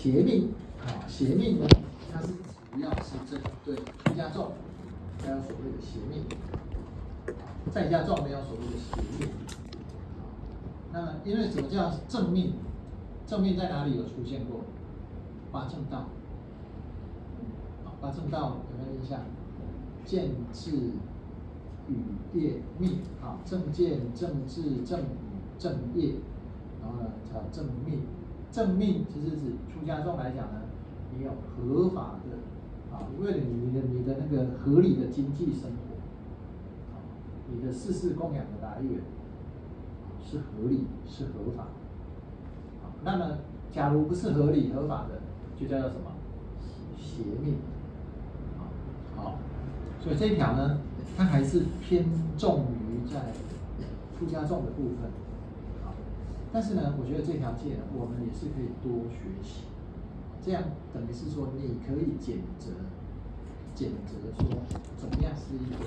邪命啊，邪命呢，它是主要是针对出家众，还有所谓的邪命，在家众没有所谓的邪命。那么，因为什么叫正命？正命在哪里有出现过？八正道。八正道有没有印象？见智、语、业、命。啊，正见、正智、正语、正业，然后呢，才有正命。正命其实指出家众来讲呢，你有合法的啊，为了你的那个合理的经济生活，啊，你的世事供养的来源是合理是合法。啊，那么假如不是合理合法的，就叫做什么？邪命。好，所以这一条呢，它还是偏重于在出家众的部分。好，但是呢，我觉得这条戒呢，我们也是可以多学习。这样等于是说，你可以检责说，怎么样是一个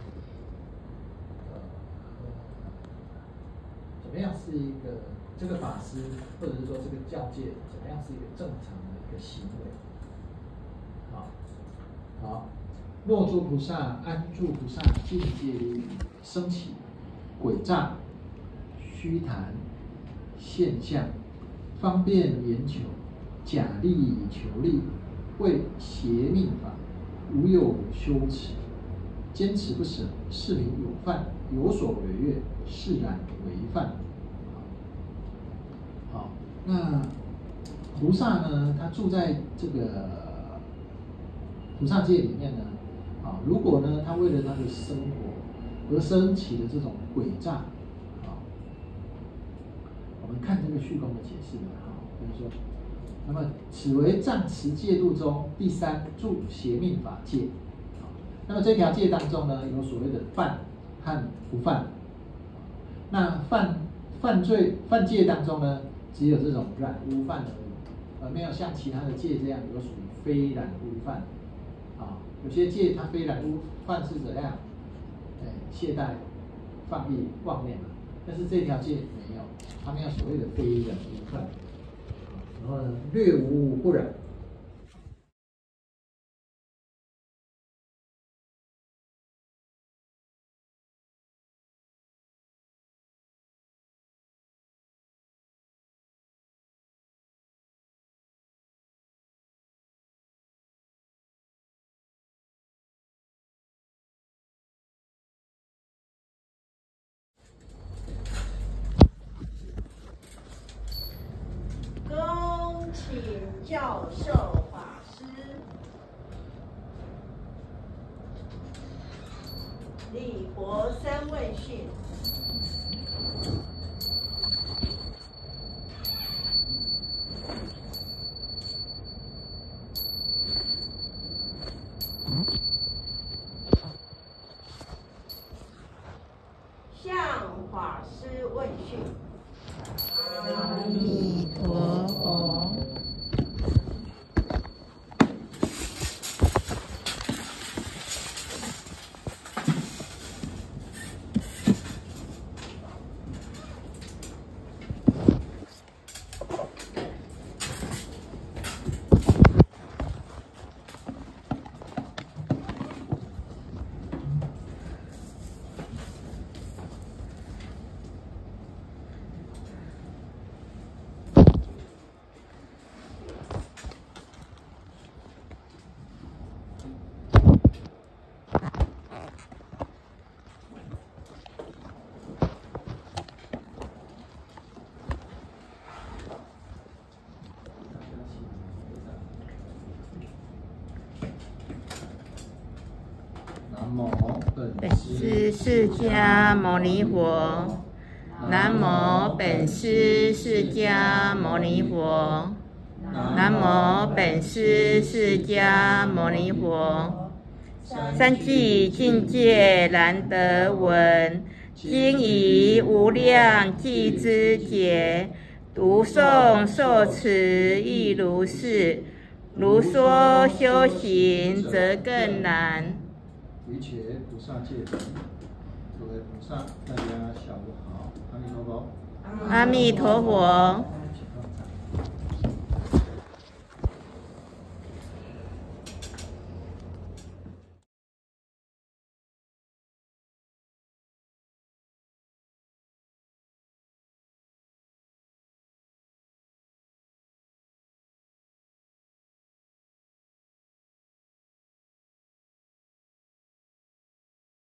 怎么样是一个这个法师，或者是说这个教戒，怎么样是一个正常的一个行为。好，若诸菩萨、安住菩萨境界里升起诡诈、虚谈、现象，方便言求，假利求利，为邪命法，无有羞耻，坚持不舍，是名有犯，有所违越，是然为犯。好，那菩萨呢，他住在这个菩萨界里面呢，啊，如果呢，他为了他的生活而升起的这种诡诈，啊，我们看这个虚空的解释呢，啊，就是说，那么此为藏持戒度中第三住邪命法戒，啊，那么这条戒当中呢，有所谓的犯和不犯，那犯戒当中呢，只有这种染污犯而已，而没有像其他的戒这样有属于非染污犯。啊，有些戒它非染污犯是怎样？懈怠、放逸、妄念嘛。但是这条戒没有，它没有所谓的非染污犯。然后呢，略无不染。 请教授法师，礼佛三问讯。向法师问讯。 阿弥陀佛。本师释迦牟尼佛。南无本师释迦牟尼佛。南无本师释迦牟尼佛。三际境界难得闻，今以无量计之解，读诵受持亦如是。如说修行则更难。 于且菩萨戒门，各位菩萨，大家下午好，阿弥陀佛。 阿弥陀佛。